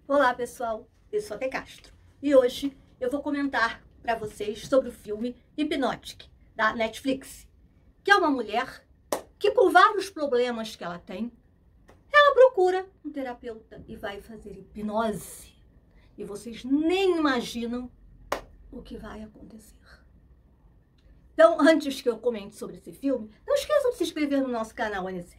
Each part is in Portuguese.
Olá pessoal, eu sou a Tê Castro e hoje eu vou comentar para vocês sobre o filme Hypnotic, da Netflix, que é uma mulher que, com vários problemas que ela tem, ela procura um terapeuta e vai fazer hipnose. E vocês nem imaginam o que vai acontecer. Então, antes que eu comente sobre esse filme, não esqueçam de se inscrever no nosso canal Anisérie.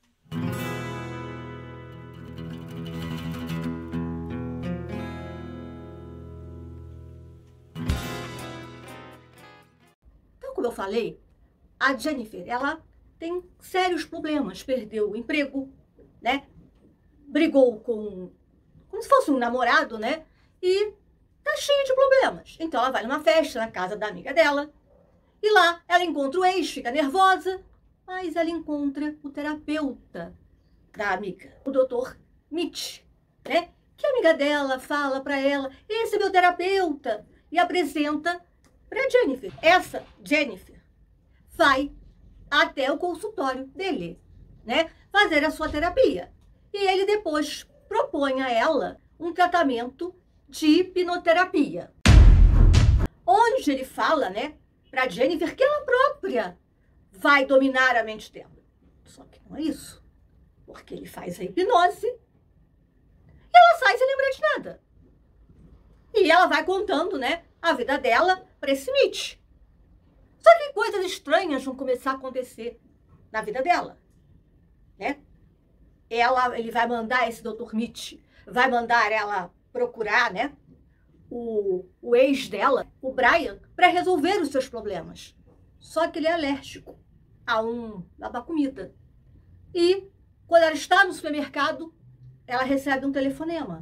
Como eu falei, a Jennifer, ela tem sérios problemas, perdeu o emprego, né? Brigou como se fosse um namorado, né? E tá cheia de problemas. Então ela vai numa festa na casa da amiga dela e lá ela encontra o ex, fica nervosa, mas ela encontra o terapeuta da amiga, o Dr. Mitch, né? Que a amiga dela fala pra ela, esse é meu terapeuta, e apresenta para Jennifer. Essa Jennifer vai até o consultório dele, né? Fazer a sua terapia. E ele depois propõe a ela um tratamento de hipnoterapia. Onde ele fala, né, para Jennifer que ela própria vai dominar a mente dela. Só que não é isso. Porque ele faz a hipnose e ela sai sem lembrar de nada. E ela vai contando, né, a vida dela para esse Mitch. Só que coisas estranhas vão começar a acontecer na vida dela, né? Ele vai mandar, esse Dr. Mitch, vai mandar ela procurar, né, o ex dela, o Brian, para resolver os seus problemas. Só que ele é alérgico a uma comida. E quando ela está no supermercado, ela recebe um telefonema.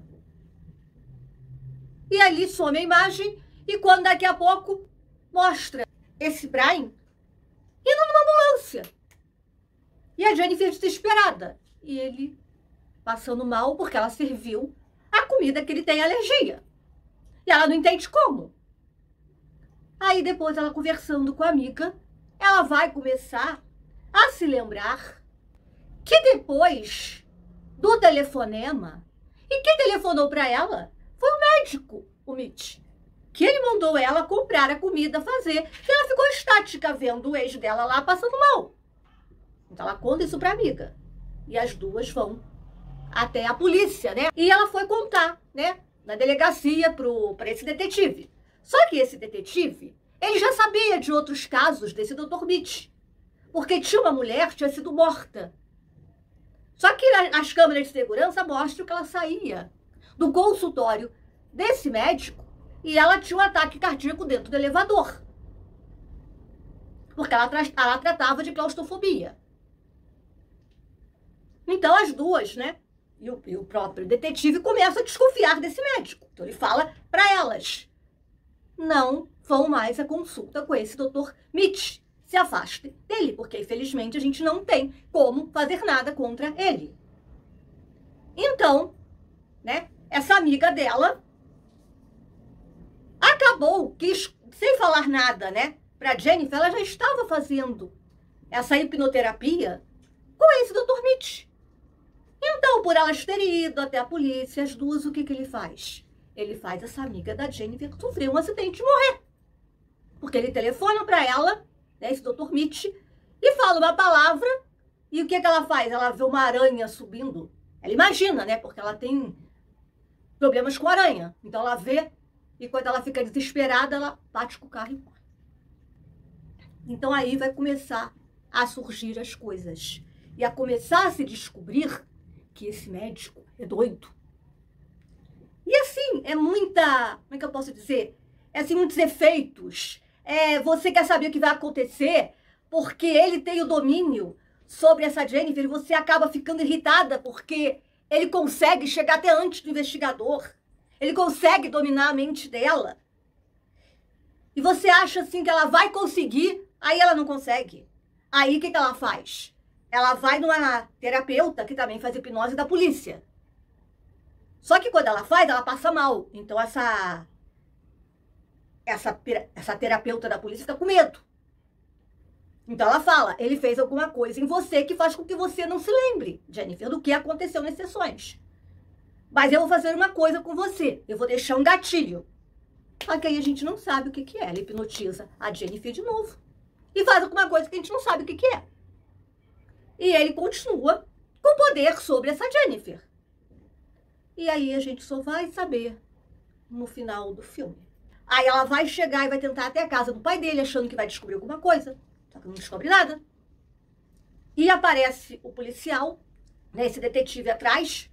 E ali some a imagem, e quando daqui a pouco mostra esse Brian indo numa ambulância. E a Jennifer desesperada. E ele passando mal porque ela serviu a comida que ele tem alergia. E ela não entende como. Aí depois ela conversando com a amiga, ela vai começar a se lembrar que depois do telefonema, e quem telefonou para ela foi o médico, o Mitch, que ele mandou ela comprar a comida, fazer, e ela ficou estática vendo o ex dela lá passando mal. Então ela conta isso pra amiga. E as duas vão até a polícia, né? E ela foi contar, né, na delegacia pra esse detetive. Só que esse detetive, ele já sabia de outros casos desse Dr. Mitch. Porque tinha uma mulher que tinha sido morta. Só que as câmeras de segurança mostram que ela saía do consultório desse médico e ela tinha um ataque cardíaco dentro do elevador. Porque ela tratava de claustrofobia. Então as duas, né, e o próprio detetive começam a desconfiar desse médico. Então ele fala para elas, não vão mais à consulta com esse Dr. Mitch. Se afastem dele, porque infelizmente a gente não tem como fazer nada contra ele. Então, né, essa amiga dela acabou que, sem falar nada, né, pra Jennifer, ela já estava fazendo essa hipnoterapia com esse Dr. Mitch. Então, por elas terem ido até a polícia, as duas, o que ele faz? Ele faz essa amiga da Jennifer sofrer um acidente e morrer. Porque ele telefona pra ela, né, esse Dr. Mitch, e fala uma palavra, e o que ela faz? Ela vê uma aranha subindo. Ela imagina, né, porque ela tem problemas com aranha. Então ela vê, e quando ela fica desesperada, ela bate com o carro e morre. Então aí vai começar a surgir as coisas. E a começar a se descobrir que esse médico é doido. E assim, é muita, como é que eu posso dizer? É assim, muitos efeitos. Você quer saber o que vai acontecer, porque ele tem o domínio sobre essa Jennifer, e você acaba ficando irritada, porque ele consegue chegar até antes do investigador. Ele consegue dominar a mente dela. E você acha assim que ela vai conseguir, aí ela não consegue. Aí o que ela faz? Ela vai numa terapeuta que também faz hipnose da polícia. Só que quando ela faz, ela passa mal. Então essa terapeuta da polícia fica com medo. Então ela fala, ele fez alguma coisa em você que faz com que você não se lembre, Jennifer, do que aconteceu nas sessões. Mas eu vou fazer uma coisa com você. Eu vou deixar um gatilho. Só que aí a gente não sabe o que é. Ela hipnotiza a Jennifer de novo. E faz alguma coisa que a gente não sabe o que é. E ele continua com poder sobre essa Jennifer. E aí a gente só vai saber no final do filme. Aí ela vai chegar e vai tentar até a casa do pai dele, achando que vai descobrir alguma coisa. Só que não descobre nada. E aparece o policial, né, esse detetive atrás.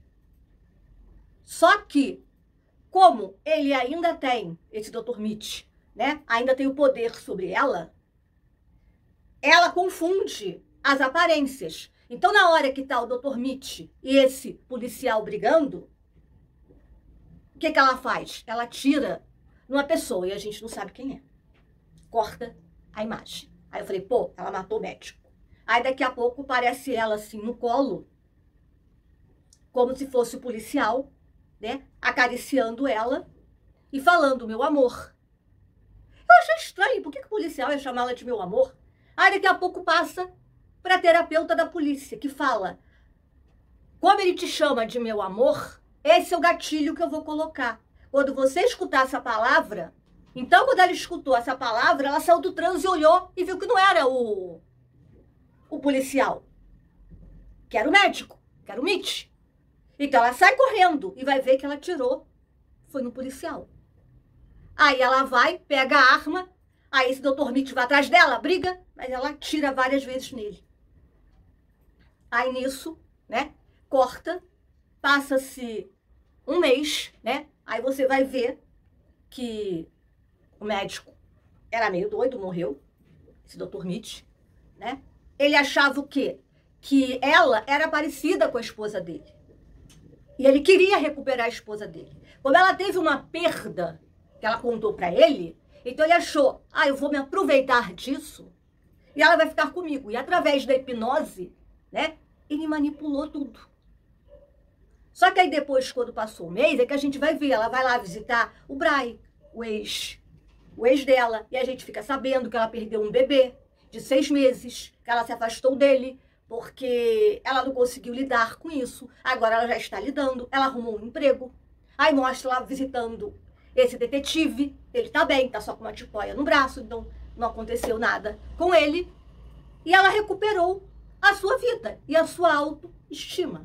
Só que, como ele ainda tem, esse Dr. Mitch, né, ainda tem o poder sobre ela, ela confunde as aparências. Então, na hora que tá o Dr. Mitch e esse policial brigando, o que ela faz? Ela atira numa pessoa e a gente não sabe quem é. Corta a imagem. Aí eu falei, pô, ela matou o médico. Aí daqui a pouco parece ela assim no colo, como se fosse o policial, né, acariciando ela e falando, meu amor. Eu achei estranho, por que o policial ia chamar ela de meu amor? Aí daqui a pouco passa para a terapeuta da polícia, que fala, como ele te chama de meu amor, esse é o gatilho que eu vou colocar. Quando você escutar essa palavra, então quando ela escutou essa palavra, ela saiu do transe e olhou e viu que não era o policial, que era o médico, que era o Mitch. Então ela sai correndo e vai ver que ela atirou, foi no policial. Aí ela vai, pega a arma, aí esse Dr. Mitch vai atrás dela, briga, mas ela atira várias vezes nele. Aí nisso, né, corta, passa-se um mês, né, aí você vai ver que o médico era meio doido, morreu, esse Dr. Mitch, né, ele achava o quê? Que ela era parecida com a esposa dele. E ele queria recuperar a esposa dele. Como ela teve uma perda que ela contou pra ele, então ele achou, eu vou me aproveitar disso e ela vai ficar comigo. E através da hipnose, né, ele manipulou tudo. Só que aí depois, quando passou o mês, é que a gente vai ver, ela vai lá visitar o Brian, o ex dela, e a gente fica sabendo que ela perdeu um bebê de 6 meses, que ela se afastou dele, porque ela não conseguiu lidar com isso. Agora ela já está lidando, ela arrumou um emprego. Aí mostra lá visitando esse detetive, ele tá bem, tá só com uma tipóia no braço, então não aconteceu nada com ele. E ela recuperou a sua vida e a sua autoestima.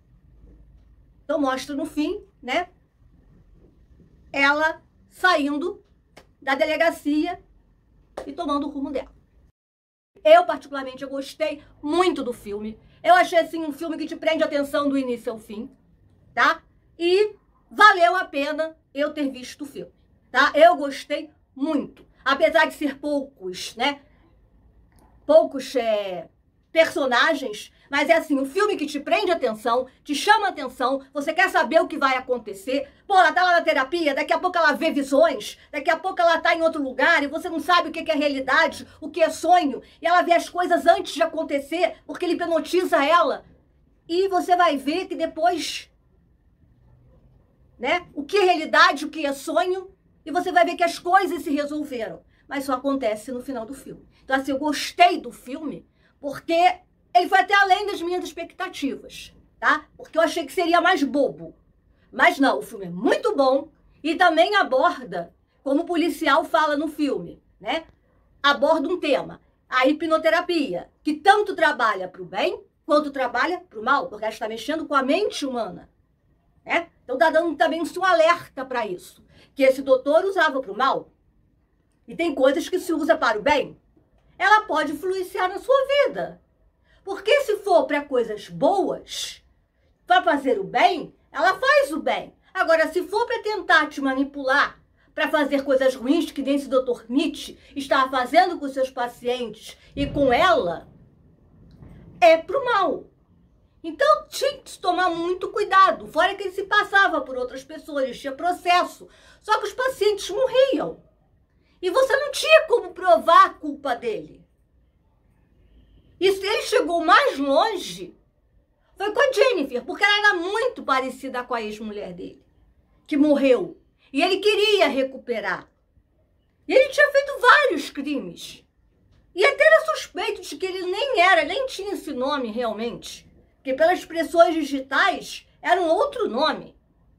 Então mostra no fim, né, ela saindo da delegacia e tomando o rumo dela. Eu, particularmente, eu gostei muito do filme. Eu achei, assim, um filme que te prende a atenção do início ao fim, tá? E valeu a pena eu ter visto o filme, tá? Eu gostei muito. Apesar de ser poucos, né? Poucos personagens, mas é assim, um filme que te prende a atenção, te chama a atenção, você quer saber o que vai acontecer. Pô, ela tá lá na terapia, daqui a pouco ela vê visões, daqui a pouco ela tá em outro lugar e você não sabe o que é realidade, o que é sonho, e ela vê as coisas antes de acontecer, porque ele hipnotiza ela. E você vai ver que depois, né, o que é realidade, o que é sonho, e você vai ver que as coisas se resolveram. Mas só acontece no final do filme. Então, assim, eu gostei do filme porque ele foi até além das minhas expectativas, tá? Porque eu achei que seria mais bobo. Mas não, o filme é muito bom e também aborda, como o policial fala no filme, né? Aborda um tema, a hipnoterapia, que tanto trabalha para o bem quanto trabalha para o mal, porque ela está mexendo com a mente humana, né? Então tá dando também um alerta para isso, que esse doutor usava para o mal e tem coisas que se usa para o bem, ela pode influenciar na sua vida. Porque se for para coisas boas, para fazer o bem, ela faz o bem. Agora, se for para tentar te manipular, para fazer coisas ruins, que nem esse Dr. Mitch estava fazendo com seus pacientes e com ela, é pro mal. Então, tinha que tomar muito cuidado. Fora que ele se passava por outras pessoas, tinha processo. Só que os pacientes morriam. E você não tinha como provar a culpa dele. E se ele chegou mais longe, foi com a Jennifer, porque ela era muito parecida com a ex-mulher dele, que morreu. E ele queria recuperar. E ele tinha feito vários crimes. E até era suspeito de que ele nem tinha esse nome realmente. Porque pelas expressões digitais, era um outro nome.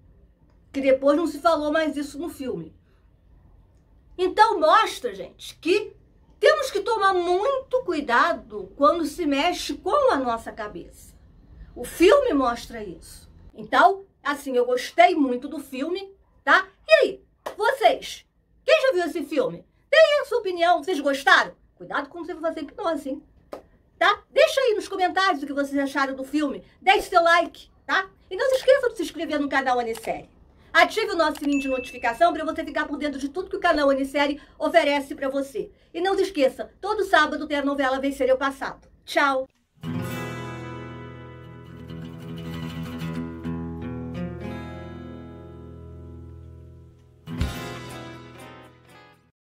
que depois não se falou mais isso no filme. Então mostra, gente, que temos que tomar muito cuidado quando se mexe com a nossa cabeça. O filme mostra isso. Então, assim, eu gostei muito do filme, tá? E aí, vocês? Quem já viu esse filme? Deem a sua opinião, vocês gostaram? Cuidado quando você for fazer hipnose, hein? Tá? Deixa aí nos comentários o que vocês acharam do filme. Deixe seu like, tá? E não se esqueça de se inscrever no canal Anisérie. Ative o nosso sininho de notificação para você ficar por dentro de tudo que o canal Anisérie oferece para você. E não se esqueça, todo sábado tem a novela Vencer é o Passado. Tchau!